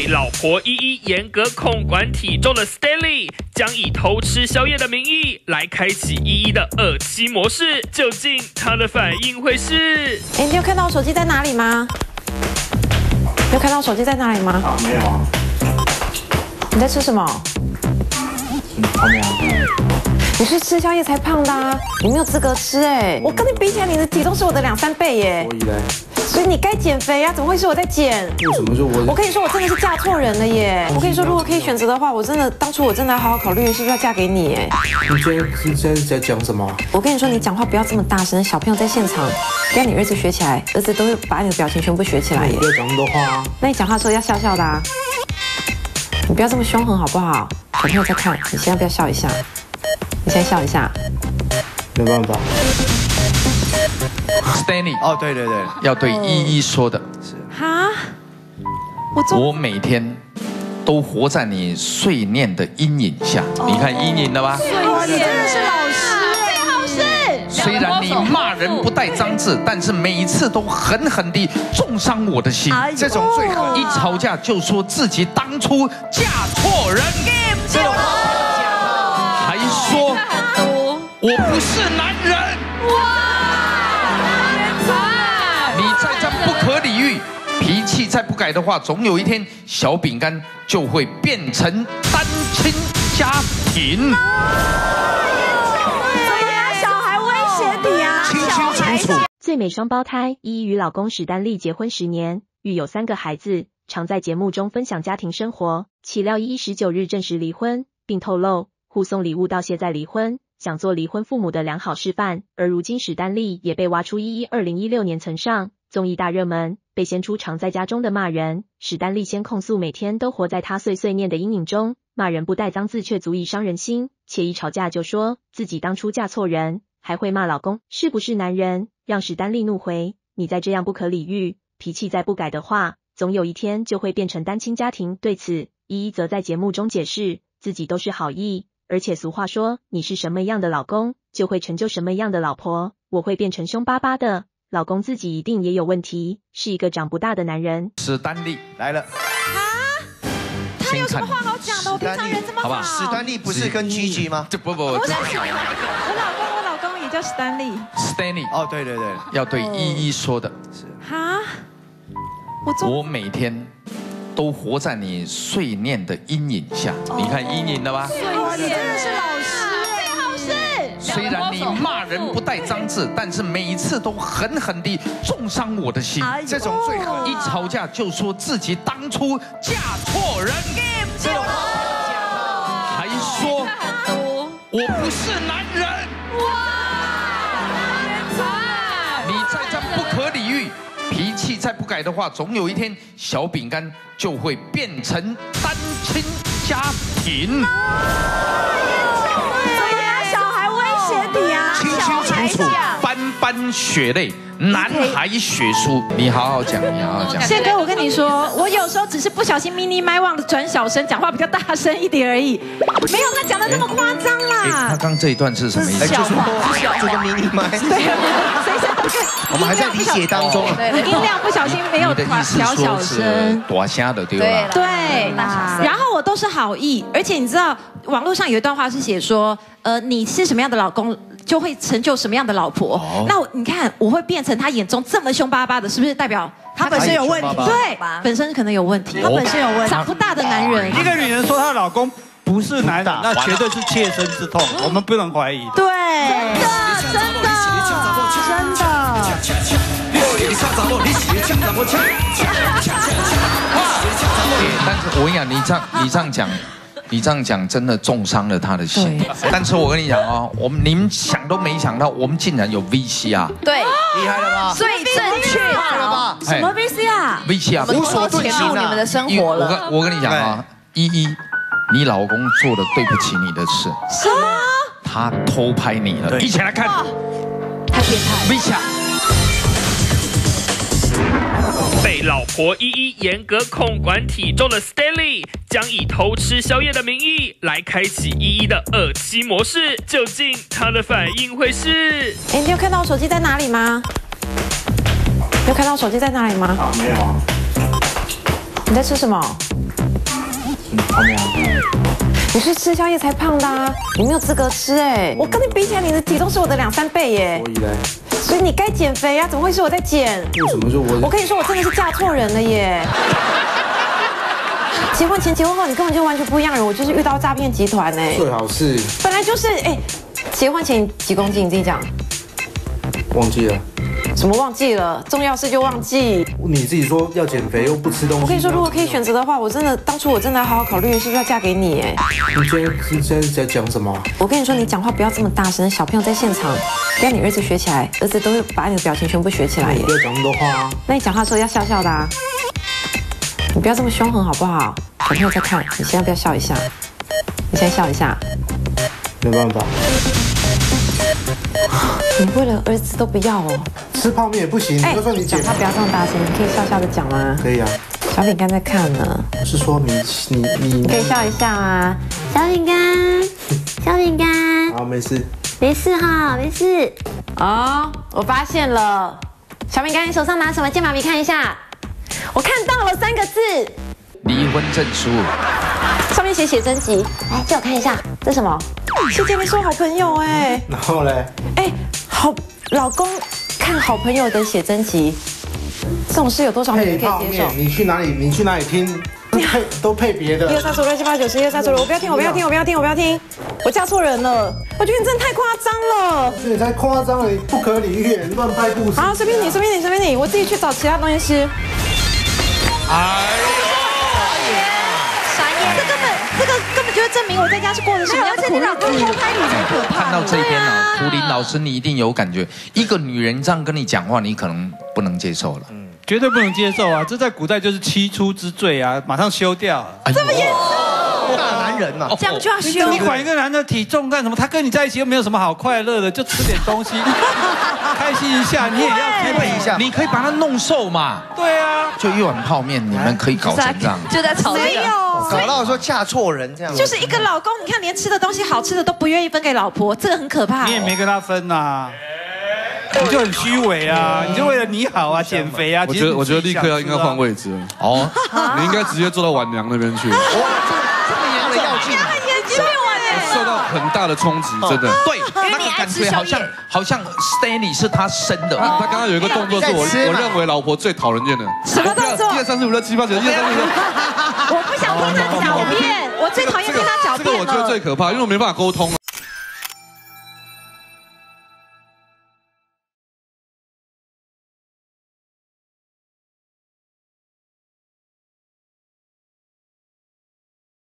老婆依依严格控管体重的 Stanley， 将以偷吃宵夜的名义来开启依依的恶妻模式，究竟他的反应会是？ 你有看到我手机在哪里吗？你有看到我手机在哪里吗？ 没有啊。 你在吃什么？ 泡面啊。 你是吃宵夜才胖的啊，你没有资格吃哎！我跟你比起来，你的体重是我的2、3倍耶。 所以嘞？ 所以你该减肥啊，怎么会是我在减？ 为什么是我？ 我跟你说，我真的是嫁错人了耶！我跟你说，如果可以选择的话，当初我真的要好好考虑是不是要嫁给你耶。 你现在在讲什么？ 我跟你说，你讲话不要这么大声，小朋友在现场，不要你儿子学起来，儿子都会把你的表情全部学起来耶。 不要讲那么多话啊！ 那你讲话的时候要笑笑的啊，你不要这么凶狠好不好？小朋友在看，你现在不要笑一下，你现在笑一下。 没办法。 Stanley， 哦，对对对， 要对依依说的是哈， 我每天都活在你碎念的阴影下。你看阴影了吧？ 哇，你真的是老师，最好是。 虽然你骂人不带脏字，但是每一次都狠狠地重伤我的心。 这种最狠， 一吵架就说自己当初嫁错人， 这种还说我不是男人。你再这样不可理喻，脾气再不改的话，总有一天小饼干就会变成单亲家庭。 小孩威胁你啊！ 清清楚楚。 最美双胞胎依依与老公史丹利结婚10年，育有3个孩子，常在节目中分享家庭生活。岂料依依19日证实离婚，并透露互送礼物道谢再离婚，想做离婚父母的良好示范。而如今史丹利也被挖出依依2016年曾上综艺大热门，被掀出常在家中的骂人。史丹利先控诉每天都活在他碎碎念的阴影中，骂人不带脏字却足以伤人心，且一吵架就说自己当初嫁错人，还会骂老公是不是男人，让史丹利怒回：你再这样不可理喻，脾气再不改的话，总有一天就会变成单亲家庭。对此，依依则在节目中解释自己都是好意，而且俗话说你是什么样的老公，就会成就什么样的老婆，我会变成凶巴巴的。老公自己一定也有问题，是一个长不大的男人。 史丹利来了， 他有什么话好讲的？我平常人这么好。 史丹利不是跟 Gigi 吗？ 不， 我老公也叫史丹利。 Stanley， 哦，对对对， 要对依依说的是哈， 我每天都活在你碎念的阴影下。你看阴影了吧？ 哇，你真的是老师，最好是。 虽然你骂人不带脏字，但是每一次都狠狠地重伤我的心。 这种最狠， 一吵架就说自己当初嫁错人， 这种还说我不是男人。你再这样不可理喻，脾气再不改的话，总有一天小饼干就会变成单亲家庭。清清楚楚，斑斑血泪，男孩血书。你好好讲，你好好讲。 宪哥，我跟你说，我有时候只是不小心mini麦忘了转小声，讲话比较大声一点而已，没有他讲的那么夸张啦。 他刚这一段是什么意思？ 就是这个mini麦。我们还在理解当中。 音量不小心没有调小声， 大声的对吧？ 对，然后我都是好意，而且你知道网络上有一段话是写说，你是什么样的老公，就会成就什么样的老婆。那你看，我会变成他眼中这么凶巴巴的，是不是代表他本身有问题？对，本身可能有问题，他本身有问题，长不大的男人。 一个女人说她老公不是男人，那绝对是切身之痛，我们不能怀疑的。 对，真的。 但是我跟你讲，你这样讲，真的重伤了他的心。但是我跟你讲哦，你们想都没想到，我们竟然有 VCR。 对， 厉害了吧？ 最正确了吧？什么 VCR？VCR 无所遁形你们的生活了。 我跟你讲啊，依依，你老公做了对不起你的事。 什么？ 他偷拍你了，一起来看。 太变态。 VCR。 被老婆依依严格控管体重的 Stanley， 将以偷吃宵夜的名义来开启依依的恶妻模式，究竟他的反应会是？ 你有看到我手机在哪里吗？你有看到我手机在哪里吗？ 没有啊。 你在吃什么？ 好没有？ 你是吃宵夜才胖的啊，你没有资格吃哎。我跟你比起来，你的体重是我的2、3倍耶。 所以嘞， 所以你该减肥啊，怎么会是我在减？ 为什么就我？ 我跟你说，我真的是嫁错人了耶。结婚前、结婚后，你根本就完全不一样人。我就是遇到诈骗集团哎。 最好是本来就是哎，结婚前几公斤？你自己讲。 忘记了。 什么忘记了？重要事就忘记。 你自己说要减肥又不吃东西。 我跟你说，如果可以选择的话，当初我真的要好好考虑是不是要嫁给你哎。 你现在在讲什么？ 我跟你说，你讲话不要这么大声，小朋友在现场，不要你儿子学起来，儿子都会把你的表情全部学起来耶。 不要讲那么多话啊。 那你讲话的时候要笑笑的啊，你不要这么凶狠好不好？小朋友在看，你现在不要笑一下，你现在笑一下。 没办法。 你为了儿子都不要哦。 吃泡面也不行，就算你讲话不要这么大声，你可以笑笑的讲吗？ 可以啊。 小饼干在看呢。 是说你可以笑一下啊，小饼干，小饼干。 好，没事。 没事哈，没事。哦，我发现了，小饼干，你手上拿什么？借妈咪看一下。我看到了3个字， 离婚证书。 上面写真集，来借我看一下，这是什么？是姐妹说好朋友哎。 然后嘞？ 哎，好，老公看好朋友的写真集，这种事有多少女人可以接受？ 你去哪里听？都配别的。1、2、3、4、5、6、7、8、9、10、1、2、3、4、5、6，我不要听，我嫁错人了。我觉得你真的太夸张了。你才夸张了，不可理喻，乱拍故事。 好，随便你，我自己去找其他东西吃。 哎这个根本就是证明我在家是过得什么样的苦日子。老公偷拍你才可怕。 看到这边啊，涂林老师你一定有感觉，一个女人这样跟你讲话，你可能不能接受了。 绝对不能接受啊！这在古代就是七出之罪啊，马上休掉。 这么严重？ 大男人嘛， 这样就要休。 你管一个男的体重干什么？他跟你在一起又没有什么好快乐的，就吃点东西，开心一下，你也要开心一下。 你可以把他弄瘦嘛。 对啊， 就一碗泡面，你们可以搞成这样。 就在吵这个。 搞到说嫁错人这样。 就是一个老公，你看连吃的东西好吃的都不愿意分给老婆，这个很可怕。 你也没跟他分呐。你就很虚伪啊！你就为了你好啊，减肥啊。 我觉得立刻应该换位置了。哦，你应该直接坐到晚娘那边去。哇， 这么严重，要进。 很严重哎， 受到很大的冲击，真的。 对，那个感觉好像 Stanley 是他生的。 他刚刚有一个动作是我认为老婆最讨人厌的。 什么动作 ？1、2、3、4、5、6、7、8、9、10、1、2、3、4、5、6。 我不想听他狡辩，我最讨厌听他狡辩了。 这个我觉得最可怕，因为我没办法沟通啊。